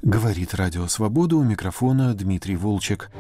Говорит Радио Свобода, у микрофона Дмитрий Волчек.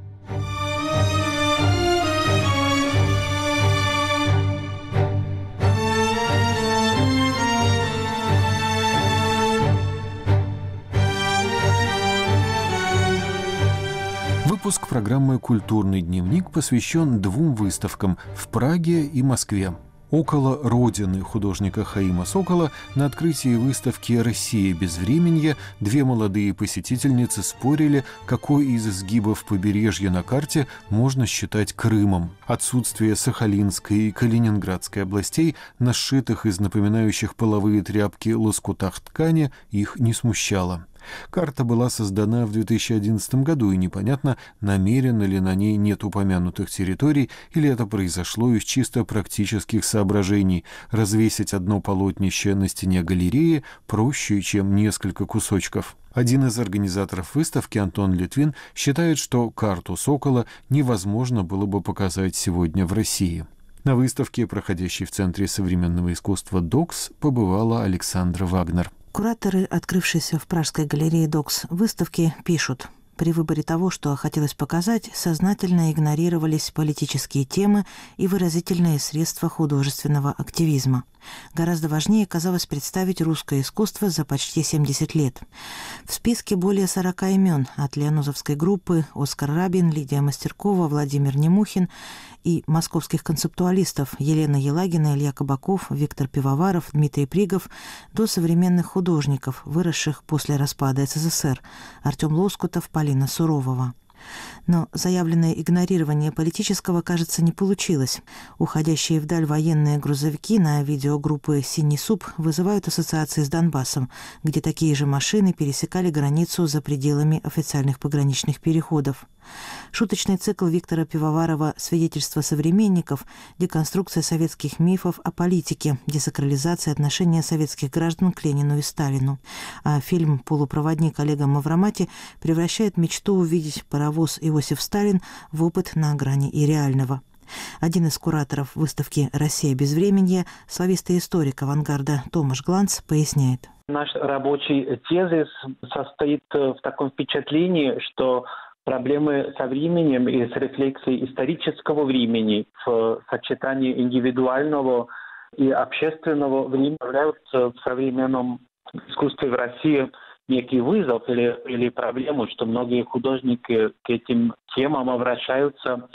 Выпуск программы «Культурный дневник» посвящен двум выставкам в Праге и Москве. Около родины художника Хаима Сокола на открытии выставки «Россия безвременья» две молодые посетительницы спорили, какой из изгибов побережья на карте можно считать Крымом. Отсутствие Сахалинской и Калининградской областей на сшитых из напоминающих половые тряпки лоскутах ткани их не смущало. Карта была создана в 2011 году, и непонятно, намеренно ли на ней нет упомянутых территорий, или это произошло из чисто практических соображений. Развесить одно полотнище на стене галереи проще, чем несколько кусочков. Один из организаторов выставки, Антон Литвин, считает, что карту Сокола невозможно было бы показать сегодня в России. На выставке, проходящей в Центре современного искусства «Докс», побывала Александра Вагнер. Кураторы, открывшиеся в Пражской галерее «Докс» выставки, пишут: при выборе того, что хотелось показать, сознательно игнорировались политические темы и выразительные средства художественного активизма. Гораздо важнее казалось представить русское искусство за почти 70 лет. В списке более 40 имен, от лианозовской группы Оскар Рабин, Лидия Мастеркова, Владимир Немухин и московских концептуалистов Елена Елагина, Илья Кабаков, Виктор Пивоваров, Дмитрий Пригов, до современных художников, выросших после распада СССР, Артем Лоскутов, Полина Суровова. Но заявленное игнорирование политического, кажется, не получилось. Уходящие вдаль военные грузовики на видео группы «Синий суп» вызывают ассоциации с Донбассом, где такие же машины пересекали границу за пределами официальных пограничных переходов. Шуточный цикл Виктора Пивоварова «Свидетельства современников», деконструкция советских мифов о политике, десакрализация отношения советских граждан к Ленину и Сталину. А фильм «Полупроводник» Олега Мавромати превращает мечту увидеть паровоз Иосиф Сталин в опыт на грани и реального. Один из кураторов выставки «Россия безвременья», славистый историк авангарда Томаш Гланц, поясняет. Наш рабочий тезис состоит в таком впечатлении, что проблемы со временем и с рефлексией исторического времени в сочетании индивидуального и общественного времени являются в современном искусстве в России некий вызов или проблему, что многие художники к этим темам обращаются,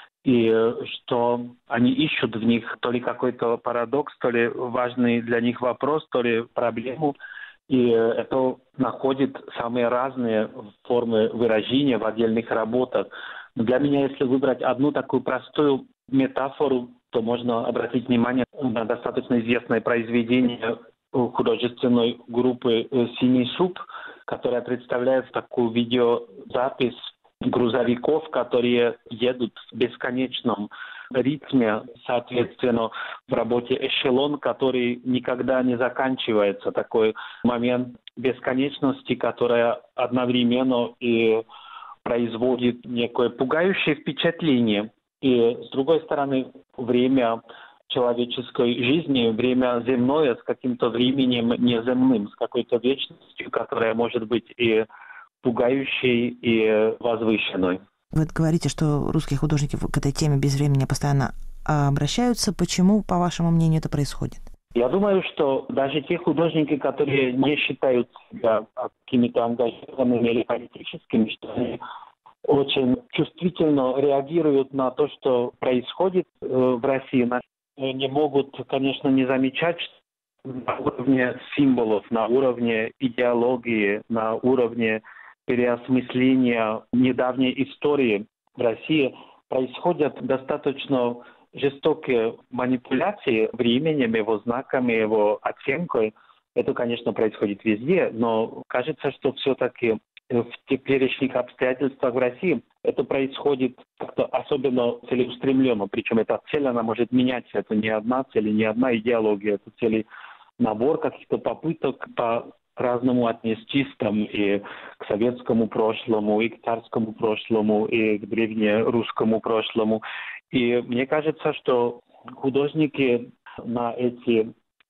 и что они ищут в них то ли какой-то парадокс, то ли важный для них вопрос, то ли проблему. И это находит самые разные формы выражения в отдельных работах. Но для меня, если выбрать одну такую простую метафору, то можно обратить внимание на достаточно известное произведение художественной группы «Синий суп», которая представляет такую видеозапись грузовиков, которые едут в бесконечном ритме, соответственно, в работе эшелон, который никогда не заканчивается. Такой момент бесконечности, которая одновременно и производит некое пугающее впечатление. И, с другой стороны, время человеческой жизни, время земное с каким-то временем неземным, с какой-то вечностью, которая может быть и пугающей, и возвышенной. Вы говорите, что русские художники к этой теме безвременья постоянно обращаются. Почему, по вашему мнению, это происходит? Я думаю, что даже те художники, которые не считают себя какими-то ангажированными или политическими, что они очень чувствительно реагируют на то, что происходит в России, не могут, конечно, не замечать, что на уровне символов, на уровне идеологии, на уровне переосмысления недавней истории в России происходят достаточно жестокие манипуляции временем, его знаками, его оценкой. Это, конечно, происходит везде, но кажется, что все-таки в теперешних обстоятельствах в России это происходит как-то особенно целеустремленно. Причем эта цель, она может меняться. Это не одна цель, не одна идеология. Это целый набор каких-то попыток по-разному отнестись там и к советскому прошлому, и к царскому прошлому, и к древнерусскому прошлому. И мне кажется, что художники на эти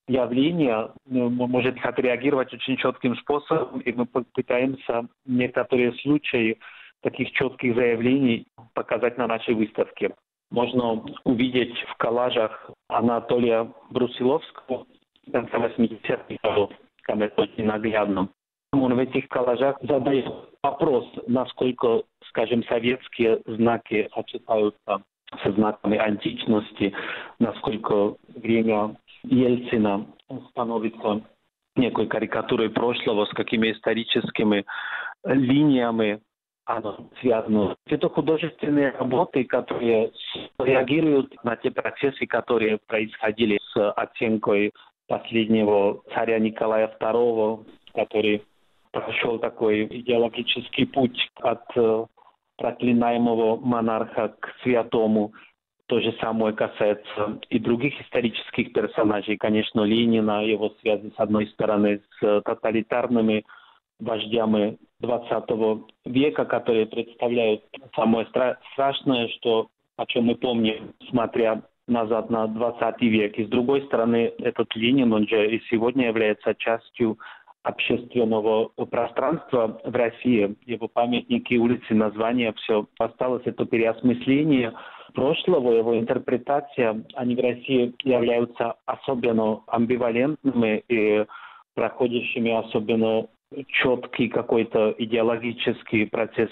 явления может отреагировать очень четким способом, и мы пытаемся некоторые случаи таких четких заявлений показать на нашей выставке. Можно увидеть в коллажах Анатолия Брусиловского конца 80-х годов, там это очень наглядно. Он в этих коллажах задает вопрос, насколько, скажем, советские знаки сочетаются со знаками античности, насколько время Ельцина становится некой карикатурой прошлого, с какими историческими линиями оно связано. Это художественные работы, которые реагируют на те процессы, которые происходили с оценкой последнего царя Николая II, который прошел такой идеологический путь от проклинаемого монарха к святому. То же самое касается и других исторических персонажей. Конечно, Ленина, его связи, с одной стороны, с тоталитарными вождями XX века, которые представляют самое страшное, о чем мы помним, смотря назад на 20 век. И с другой стороны, этот Ленин, он же и сегодня является частью общественного пространства в России. Его памятники, улицы, названия, все осталось. Это переосмысление прошлого, его интерпретация, они в России являются особенно амбивалентными и проходящими особенно четкий какой-то идеологический процесс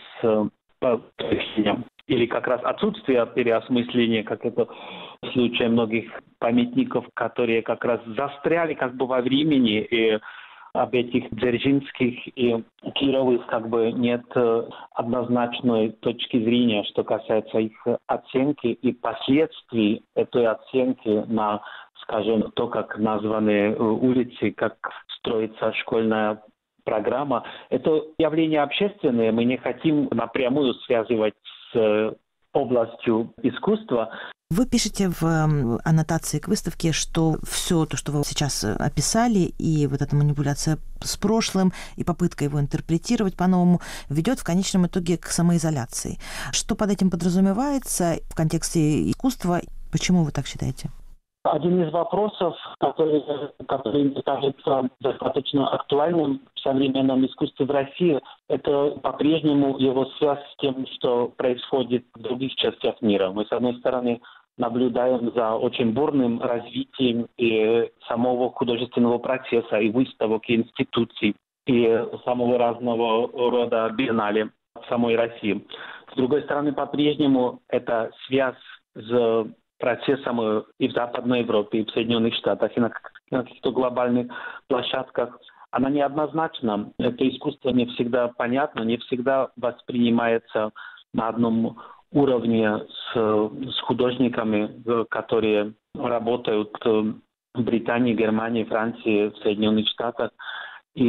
или как раз отсутствие переосмысления, как это в случае многих памятников, которые как раз застряли как бы во времени, и об этих Дзержинских и Кировых как бы нет однозначной точки зрения, что касается их оценки и последствий этой оценки на, скажем, то, как названы улицы, как строится школьная программа. Это явление общественное, мы не хотим напрямую связывать с областью искусства. Вы пишете в аннотации к выставке, что все то, что вы сейчас описали, и вот эта манипуляция с прошлым, и попытка его интерпретировать по-новому, ведет в конечном итоге к самоизоляции. Что под этим подразумевается в контексте искусства? Почему вы так считаете? Один из вопросов, который мне кажется достаточно актуальным в современном искусстве в России, это по-прежнему его связь с тем, что происходит в других частях мира. Мы, с одной стороны, наблюдаем за очень бурным развитием и самого художественного процесса, и выставок, и институций, и самого разного рода биеннале в самой России. С другой стороны, по-прежнему эта связь с процессом и в Западной Европе, и в Соединенных Штатах, и на каких-то глобальных площадках, она неоднозначна. Это искусство не всегда понятно, не всегда воспринимается на одном уровне с художниками, которые работают в Британии, Германии, Франции, в Соединенных Штатах. И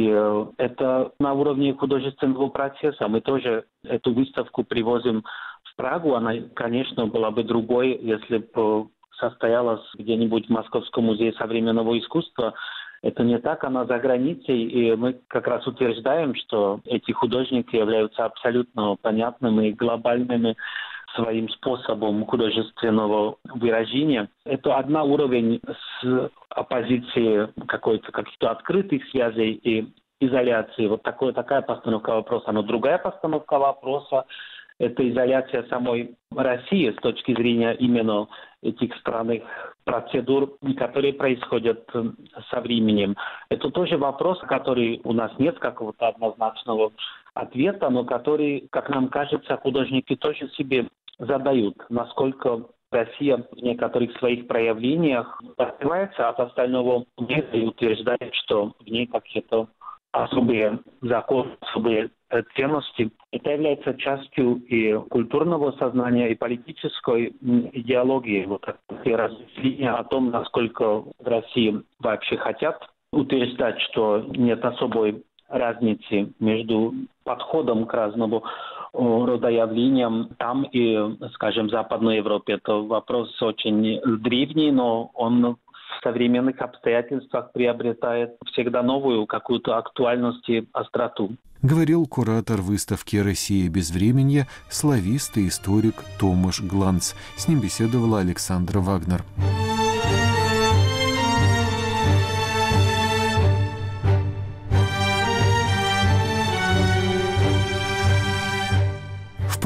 это на уровне художественного процесса. Мы тоже эту выставку привозим в Прагу. Она, конечно, была бы другой, если бы состоялась где-нибудь в Московском музее современного искусства. Это не так, она за границей, и мы как раз утверждаем, что эти художники являются абсолютно понятными и глобальными своим способом художественного выражения. Это один уровень с оппозиции каких-то открытых связей и изоляции. Вот такая постановка вопроса. Но другая постановка вопроса – это изоляция самой России с точки зрения именно этих странных процедур, которые происходят со временем. Это тоже вопрос, который у нас нет какого-то однозначного ответа, но который, как нам кажется, художники тоже себе задают, насколько Россия в некоторых своих проявлениях открывается от остального мира и утверждает, что в ней какие-то особые законы, особые ценности. Это является частью и культурного сознания, и политической идеологии. Вот такие размышления о том, насколько в России вообще хотят утверждать, что нет особой разницы между подходом к разному рода явлениям там и, скажем, в Западной Европе. Это вопрос очень древний, но он в современных обстоятельствах приобретает всегда новую какую-то актуальность и остроту. Говорил куратор выставки «Россия безвременья», славист и историк Томаш Гланц. С ним беседовала Александра Вагнер.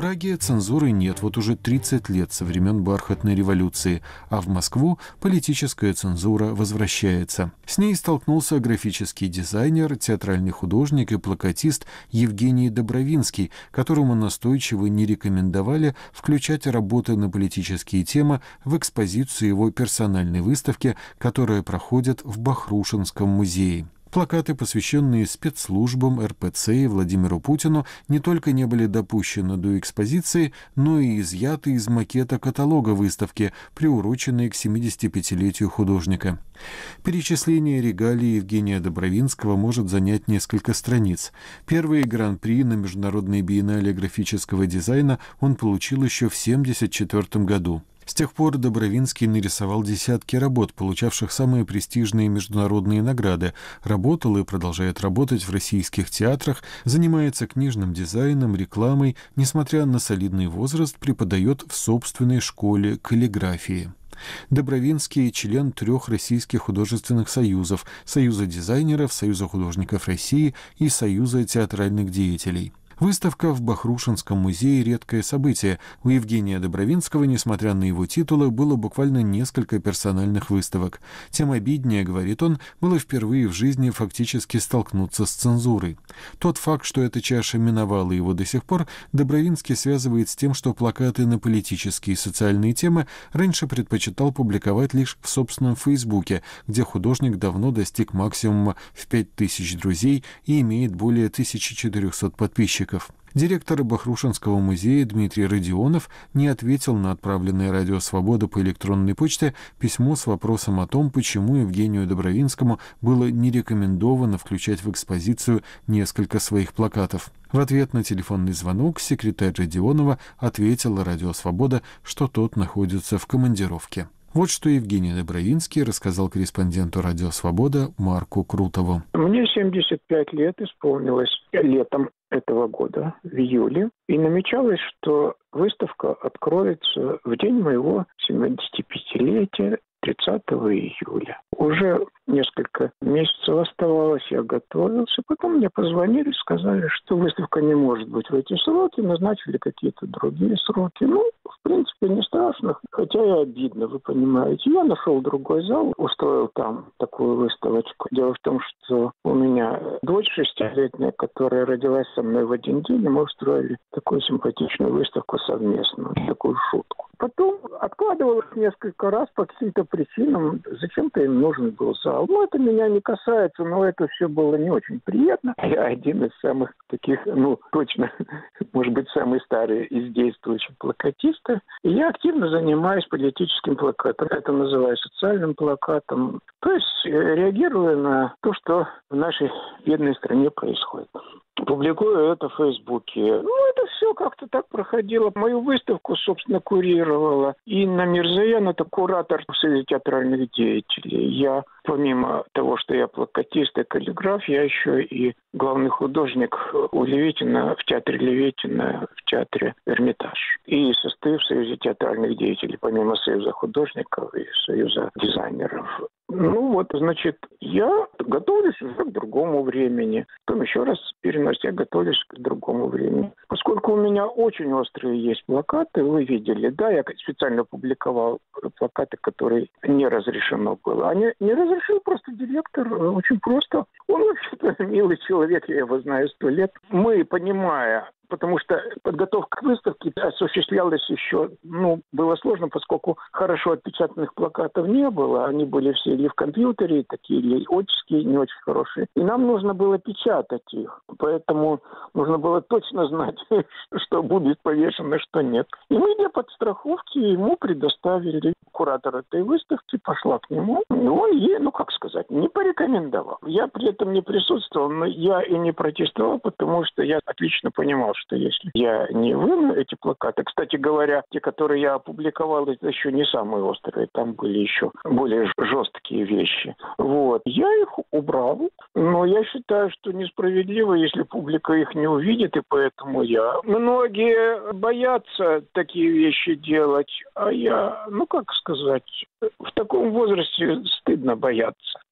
Праге цензуры нет вот уже 30 лет со времен Бархатной революции, а в Москву политическая цензура возвращается. С ней столкнулся графический дизайнер, театральный художник и плакатист Евгений Добровинский, которому настойчиво не рекомендовали включать работы на политические темы в экспозицию его персональной выставки, которая проходит в Бахрушинском музее. Плакаты, посвященные спецслужбам, РПЦ и Владимиру Путину, не только не были допущены до экспозиции, но и изъяты из макета каталога выставки, приуроченной к 75-летию художника. Перечисление регалий Евгения Добровинского может занять несколько страниц. Первый гран-при на Международной биеннале графического дизайна он получил еще в 1974 году. С тех пор Добровинский нарисовал десятки работ, получавших самые престижные международные награды, работал и продолжает работать в российских театрах, занимается книжным дизайном, рекламой, несмотря на солидный возраст, преподает в собственной школе каллиграфии. Добровинский – член 3 российских художественных союзов – Союза дизайнеров, Союза художников России и Союза театральных деятелей. Выставка в Бахрушинском музее – редкое событие. У Евгения Добровинского, несмотря на его титулы, было буквально несколько персональных выставок. Тем обиднее, говорит он, было впервые в жизни фактически столкнуться с цензурой. Тот факт, что эта чаша миновала его до сих пор, Добровинский связывает с тем, что плакаты на политические и социальные темы раньше предпочитал публиковать лишь в собственном Фейсбуке, где художник давно достиг максимума в 5000 друзей и имеет более 1400 подписчиков. Директор Бахрушинского музея Дмитрий Родионов не ответил на отправленное Радио Свобода по электронной почте письмо с вопросом о том, почему Евгению Добровинскому было не рекомендовано включать в экспозицию несколько своих плакатов. В ответ на телефонный звонок секретарь Родионова ответила Радио Свобода, что тот находится в командировке. Вот что Евгений Добровинский рассказал корреспонденту «Радио Свобода» Марку Крутову. Мне 75 лет исполнилось летом этого года, в июле. И намечалось, что выставка откроется в день моего 75-летия, 30 июля. Уже несколько месяцев оставалось, я готовился. Потом мне позвонили, сказали, что выставка не может быть в эти сроки, назначили какие-то другие сроки. Ну, в принципе, не страшно, хотя и обидно, вы понимаете. Я нашел другой зал, устроил там такую выставочку. Дело в том, что у меня дочь 6-летняя, которая родилась со мной в один день, и мы устроили такую симпатичную выставку совместно, такую шутку. Потом откладывалось несколько раз по каким-то причинам. Зачем-то им нужен был зал. Ну, это меня не касается, но это все было не очень приятно. Я один из самых таких, точно, может быть, самый старый из действующих плакатистов. И я активно занимаюсь политическим плакатом. Это называю социальным плакатом. То есть реагируя на то, что в нашей бедной стране происходит. Публикую это в Фейсбуке. Это все как-то так проходило. Мою выставку, собственно, курировала Инна Мирзаян, это куратор в Союзе театральных деятелей. Я, помимо того, что я плакатист и каллиграф, я еще и главный художник у Левитина, в театре Левитина, в театре Эрмитаж. И состою в Союзе театральных деятелей, помимо Союза художников и Союза дизайнеров. Я готовлюсь уже к другому времени. Потом еще раз перенос, я готовлюсь к другому времени. Поскольку у меня очень острые есть плакаты, вы видели, да, я специально публиковал плакаты, которые не разрешено было. А не разрешил просто директор, очень просто. Он вообще-то милый человек, я его знаю 100 лет. Мы, понимая, потому что подготовка к выставке осуществлялась еще, было сложно, поскольку хорошо отпечатанных плакатов не было. Они были все или в компьютере, такие или отческие, не очень хорошие. И нам нужно было печатать их. Поэтому нужно было точно знать, что будет повешено, что нет. И мы для подстраховки ему предоставили куратор этой выставки, пошла к нему. И он ей, не порекомендовал. Я при этом не присутствовал, но я и не протестовал, потому что я отлично понимал, что если я не выну эти плакаты, кстати говоря, те, которые я опубликовал, это еще не самые острые, там были еще более жесткие вещи. Я их убрал, но я считаю, что несправедливо, если публика их не увидит, и поэтому Многие боятся такие вещи делать, а я, в таком возрасте стыдно бояться.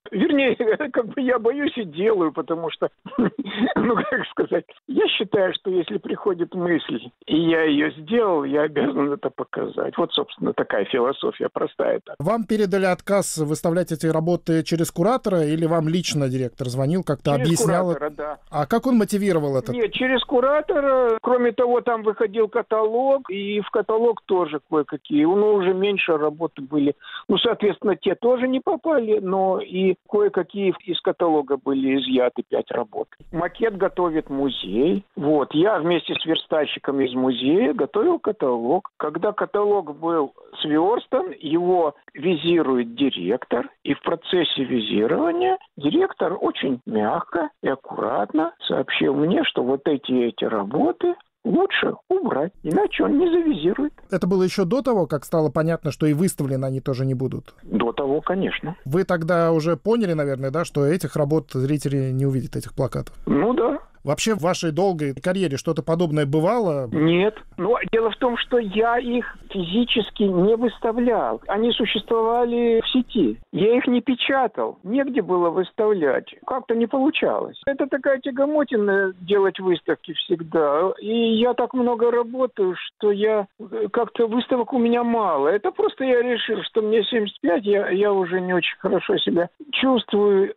Вернее, как бы я боюсь и делаю, потому что, ну, как сказать, я считаю, что если приходит мысль, и я ее сделал, я обязан это показать. Вот, собственно, такая философия простая. Вам передали отказ выставлять эти работы через куратора, или вам лично директор звонил, как-то Через объяснял? Куратора, да. А как он мотивировал это? Нет, через куратора. Кроме того, там выходил каталог, и в каталог тоже кое-какие. Ну, уже меньше работы были. Ну, соответственно, те тоже не попали, но и кое-какие из каталога были изъяты 5 работ. Макет готовит музей. Вот. Я вместе с верстальщиком из музея готовил каталог. Когда каталог был сверстан, его визирует директор, и в процессе визирования директор очень мягко и аккуратно сообщил мне, что вот эти работы лучше убрать, иначе он не завизирует. Это было еще до того, как стало понятно, что и выставлены они тоже не будут? До того, конечно. Вы тогда уже поняли, наверное, да, что этих работ зрители не увидят, этих плакатов? Ну да. Вообще в вашей долгой карьере что-то подобное бывало? Нет. Но дело в том, что я их физически не выставлял. Они существовали в сети. Я их не печатал. Негде было выставлять. Как-то не получалось. Это такая тягомотина делать выставки всегда. И я так много работаю, что я как-то выставок у меня мало. Это просто я решил, что мне 75, я уже не очень хорошо себя чувствую.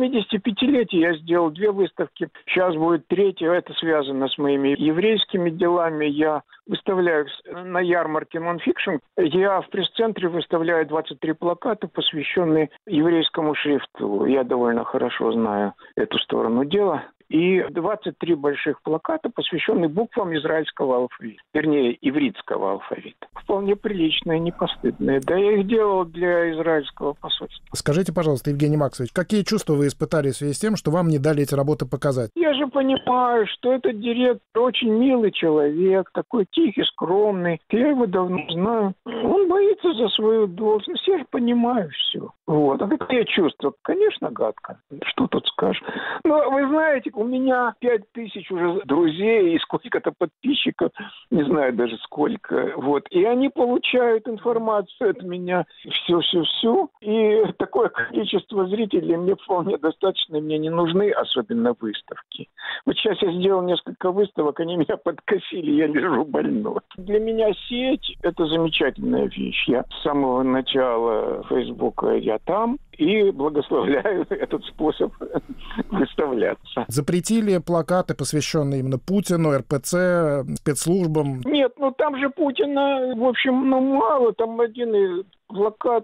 75-летие я сделал 2 выставки. Сейчас будет 3-я. Это связано с моими еврейскими делами. Я выставляю на ярмарке нон-фикшн. Я в пресс-центре выставляю 23 плаката, посвященные еврейскому шрифту. Я довольно хорошо знаю эту сторону дела. И 23 больших плаката, посвященные буквам израильского алфавита. Вернее, ивритского алфавита. Вполне приличные, не постыдные. Да я их делал для израильского посольства. Скажите, пожалуйста, Евгений Максович, какие чувства вы испытали в связи с тем, что вам не дали эти работы показать? Я же понимаю, что этот директор очень милый человек, такой тихий, скромный. Я его давно знаю. Он боится за свою должность. Я же понимаю все. Вот. А какие чувства? Конечно, гадко. Что тут скажешь? Но вы знаете, у меня 5000 уже друзей и сколько-то подписчиков, не знаю даже сколько. Вот. И они получают информацию от меня все. И такое количество зрителей мне вполне достаточно, мне не нужны особенно выставки. Вот сейчас я сделал несколько выставок, они меня подкосили, я лежу больной. Для меня сеть – это замечательная вещь. Я с самого начала Фейсбука я там и благословляю этот способ выставляться. Запретили плакаты, посвященные именно Путину, РПЦ, спецслужбам? Нет, ну там же Путина, в общем, мало. Там один плакат,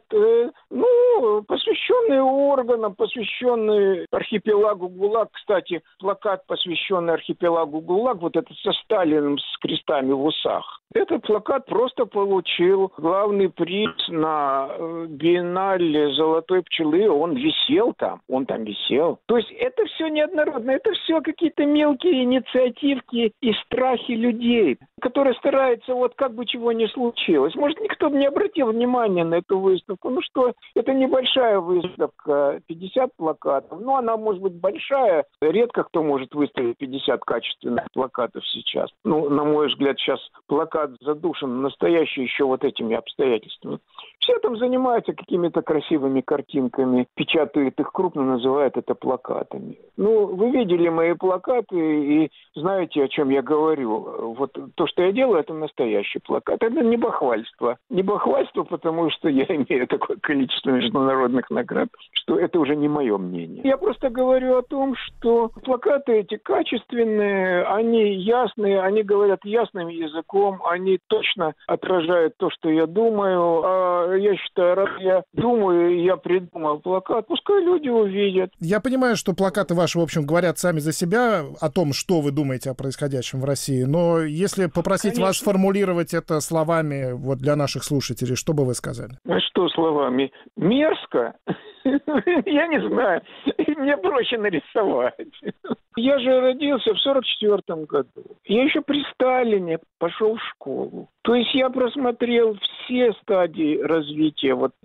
посвященный органам, посвященный архипелагу ГУЛАГ. Кстати, плакат, посвященный архипелагу ГУЛАГ, вот этот со Сталиным с крестами в усах. Этот плакат просто получил главный приз на биеннале «Золотой пчелы». Он висел там, То есть это все неоднородно, это все какие-то мелкие инициативки и страхи людей, которые стараются вот как бы чего ни случилось. Может, никто бы не обратил внимания на эту выставку. Ну что, это небольшая выставка, 50 плакатов. Ну, она может быть большая. Редко кто может выставить 50 качественных плакатов сейчас. Ну, на мой взгляд, сейчас плакат задушен настоящий еще вот этими обстоятельствами. Все там занимаются какими-то красивыми картинками, печатают их крупно, называют это плакатами. Ну, вы видели мои плакаты и знаете, о чем я говорю. Вот то, что я делаю, это настоящий плакат. Это не бахвальство. Не бахвальство, потому что я имею такое количество международных наград, что это уже не мое мнение. Я просто говорю о том, что плакаты эти качественные, они ясные, они говорят ясным языком, они точно отражают то, что я думаю. А я считаю, раз я думаю, я придумал плакат, пускай люди увидят. Я понимаю, что плакаты ваши, в общем, говорят сами за себя о том, что вы думаете о происходящем в России, но если попросить вас сформулировать это словами вот для наших слушателей, что бы вы сказали? А что словами? Мерзко? Я не знаю. Мне проще нарисовать. Я же родился в 1944 году. Я еще при Сталине пошел в школу. То есть я просмотрел все стадии развития. Вот,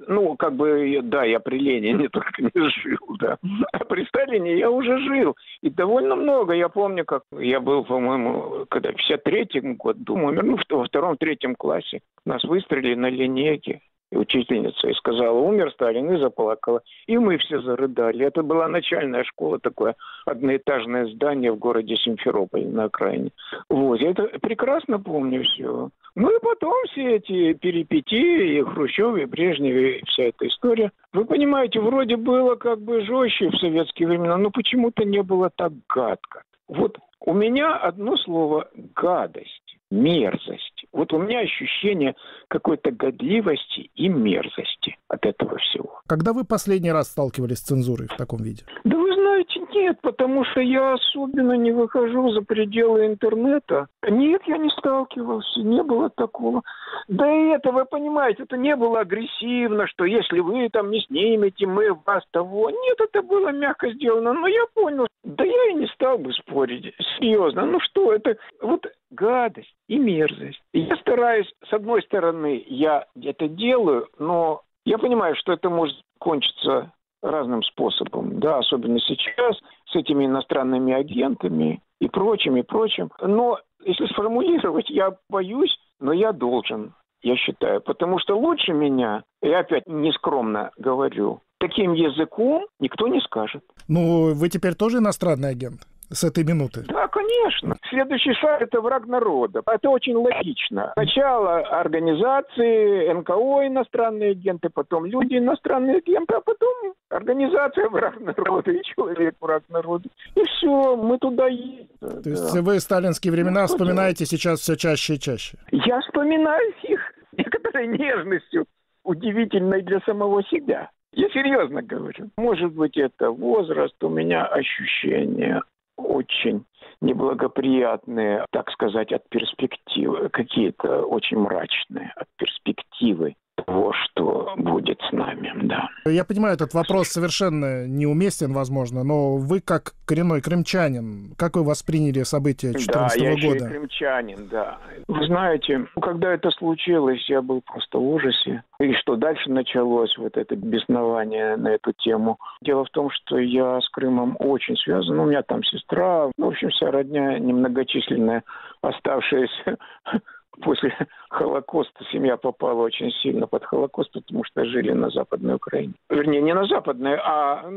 я при Ленине только не жил, да. А при Сталине я уже жил. И довольно много. Я помню, как я был, по-моему, в 53-м году, умер, во 2-3 классе. Нас выстрелили на линейке. учительница, и сказала: умер Сталин, и заплакала. И мы все зарыдали. Это была начальная школа, такое одноэтажное здание в городе Симферополь на окраине. Вот, я это прекрасно помню все. Ну и потом все эти перипетии, и Хрущев, и Брежнев, и вся эта история. Вы понимаете, вроде было как бы жестче в советские времена, но почему-то не было так гадко. Вот у меня одно слово – гадость, мерзость. Вот у меня ощущение какой-то годливости и мерзости от этого всего. Когда вы последний раз сталкивались с цензурой в таком виде? Да вы знаете, нет, потому что я особенно не выхожу за пределы интернета. Нет, я не сталкивался, не было такого. Да и это, вы понимаете, это не было агрессивно, что если вы там не снимете, мы вас того. Нет, это было мягко сделано, но я понял. Да я и не стал бы спорить. Серьезно, ну что, это вот гадость и мерзость. Я стараюсь, с одной стороны, я это делаю, но я понимаю, что это может кончиться разным способом, да, особенно сейчас, с этими иностранными агентами и прочим, и прочим. Но если сформулировать, я боюсь, но я должен, я считаю, потому что лучше меня, я опять нескромно говорю, таким языком никто не скажет. Ну, вы теперь тоже иностранный агент? С этой минуты? Да, конечно. Следующий шаг – это враг народа. Это очень логично. Сначала организации, НКО иностранные агенты, потом люди иностранные агенты, а потом организация враг народа и человек враг народа. И все, мы туда едем. То есть вы сталинские времена вспоминаете сейчас все чаще и чаще? Я вспоминаю их с некоторой нежностью, удивительной для самого себя. Я серьезно говорю. Может быть, это возраст, у меня ощущения очень неблагоприятные, так сказать, от перспективы, какие-то очень мрачные от перспективы того, что будет с нами, да. Я понимаю, этот вопрос совершенно неуместен, возможно, но вы как коренной крымчанин, как вы восприняли события 2014 года? Да, я еще и крымчанин, да. Вы знаете, когда это случилось, я был просто в ужасе. И что дальше началось, вот это беснование на эту тему. Дело в том, что я с Крымом очень связан. У меня там сестра, в общем, вся родня немногочисленная, оставшаяся после Холокоста. Семья попала очень сильно под Холокост, потому что жили на Западной Украине. Вернее, не на Западной, а,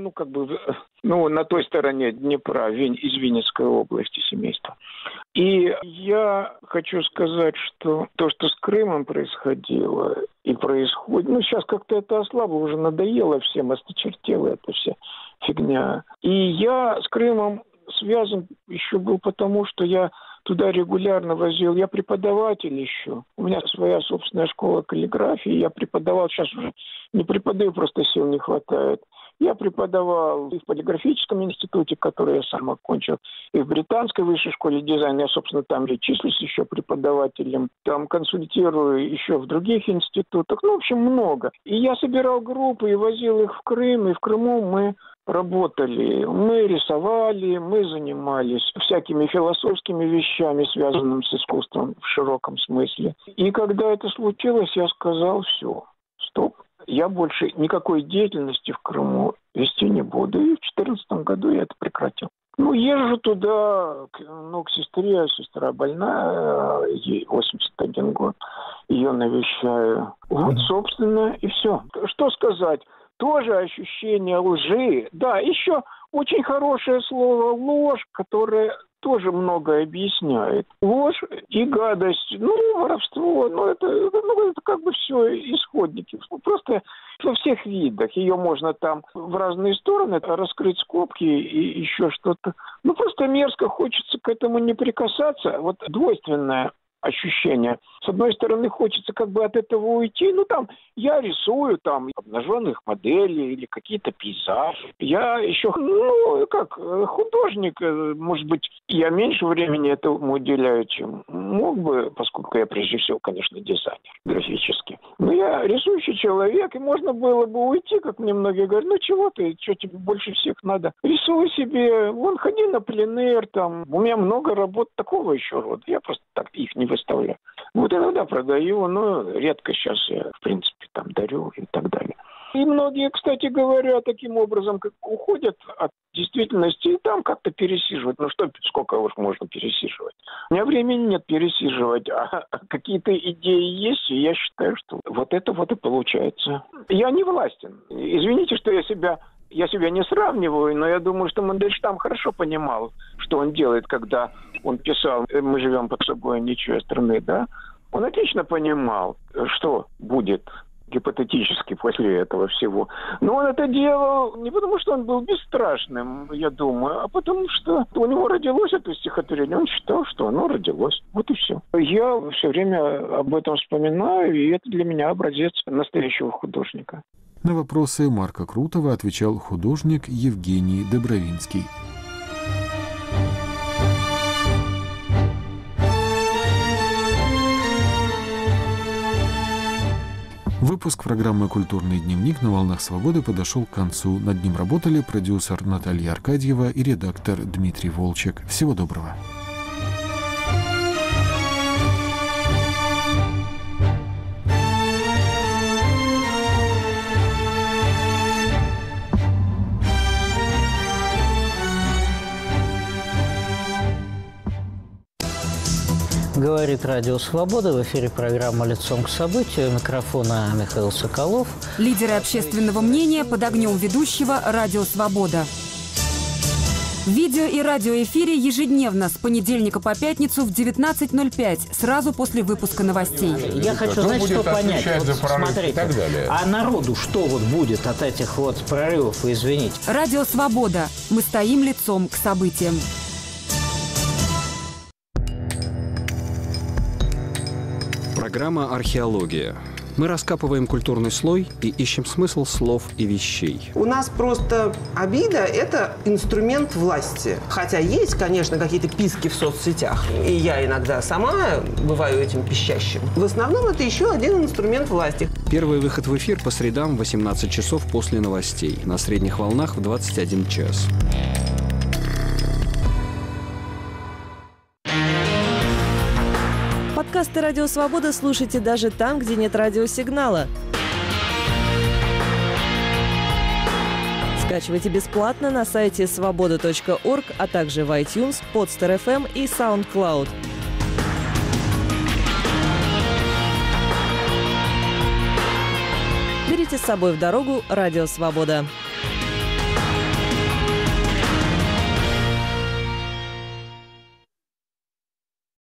на той стороне Днепра, из Винницкой области семейства. И я хочу сказать, что то, что с Крымом происходило и происходит, сейчас как-то это ослабло, уже надоело всем, осточертела эта вся фигня. И я с Крымом связан еще был потому, что я туда регулярно возил. Я преподаватель еще. У меня своя собственная школа каллиграфии. Я преподавал, сейчас уже не преподаю, просто сил не хватает. Я преподавал и в полиграфическом институте, который я сам окончил, и в Британской высшей школе дизайна. Я, собственно, там же числюсь еще преподавателем. Там консультирую еще в других институтах. В общем, много. И я собирал группы и возил их в Крым. И в Крыму мы работали, мы рисовали, мы занимались всякими философскими вещами, связанными с искусством в широком смысле. И когда это случилось, я сказал: все, стоп, я больше никакой деятельности в Крыму вести не буду. И в 2014 году я это прекратил. Езжу туда, к сестре, сестра больная, ей 81 год, ее навещаю. Вот, собственно, и все. Что сказать? Тоже ощущение лжи. Да, еще очень хорошее слово «ложь», которое тоже многое объясняет. Ложь и гадость, воровство, это как бы все исходники. Просто во всех видах. Ее можно там в разные стороны раскрыть скобки и еще что-то. Просто мерзко, хочется к этому не прикасаться. Вот двойственное ощущение. С одной стороны, хочется как бы от этого уйти. Я рисую обнаженных моделей или какие-то пейзажи. Я еще, художник, может быть, я меньше времени этому уделяю, чем мог бы, поскольку я прежде всего, конечно, дизайнер графический. Но я рисующий человек, и можно было бы уйти, как мне многие говорят: что тебе больше всех надо? Рисуй себе, ходи на пленэр, у меня много работ такого еще рода. Я просто так их не выставляю. Вот иногда продаю, но редко сейчас я, в принципе, дарю и так далее. И многие, кстати говоря, таким образом как уходят от действительности и там как-то пересиживают. Сколько уж можно пересиживать? У меня времени нет пересиживать, а какие-то идеи есть, и я считаю, что вот это вот и получается. Я не властен. Извините, что я себя не сравниваю, но я думаю, что Мандельштам хорошо понимал, что он делает, когда он писал «Мы живем под собой, ничьей страны», да? Он отлично понимал, что будет гипотетически после этого всего. Но он это делал не потому, что он был бесстрашным, я думаю, а потому что у него родилось это стихотворение. Он считал, что оно родилось. Вот и все. Я все время об этом вспоминаю, и это для меня образец настоящего художника. На вопросы Марка Крутого отвечал художник Евгений Добровинский. Выпуск программы «Культурный дневник» на «Волнах Свободы» подошел к концу. Над ним работали продюсер Наталья Аркадьева и редактор Дмитрий Волчек. Всего доброго. Говорит Радио Свобода. В эфире программа «Лицом к событию». У микрофона Михаил Соколов. Лидеры общественного мнения под огнем ведущего «Радио Свобода». В видео и радиоэфире ежедневно с понедельника по пятницу в 19:05, сразу после выпуска новостей. Я хочу, знаете, что понять. Вот, смотрите, а народу что вот будет от этих вот прорывов, извините? Радио Свобода. Мы стоим лицом к событиям. Программа «Археология». Мы раскапываем культурный слой и ищем смысл слов и вещей. У нас просто обида – это инструмент власти. Хотя есть, конечно, какие-то писки в соцсетях. И я иногда сама бываю этим пищащим. В основном это еще один инструмент власти. Первый выход в эфир по средам в 18 часов после новостей. На средних волнах в 21 час. Подкасты «Радио Свобода» слушайте даже там, где нет радиосигнала. Скачивайте бесплатно на сайте svoboda.org, а также в iTunes, Podster.fm и SoundCloud. Берите с собой в дорогу «Радио Свобода».